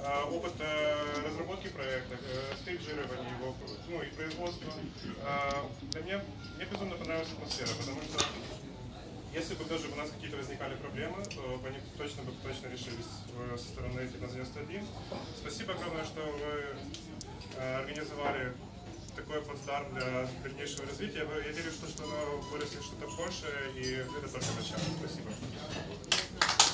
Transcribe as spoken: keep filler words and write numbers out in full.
опыт разработки проекта, стейджирования его, ну и производства. Для меня, мне безумно понравилась атмосфера, потому что если бы даже у нас какие-то возникали проблемы, то они точно бы точно решились со стороны Техно девяносто один. Спасибо огромное, что вы организовали такой плацдарм для дальнейшего развития. Я верю, что, что оно вырастет что-то большее, и это только начало. Спасибо.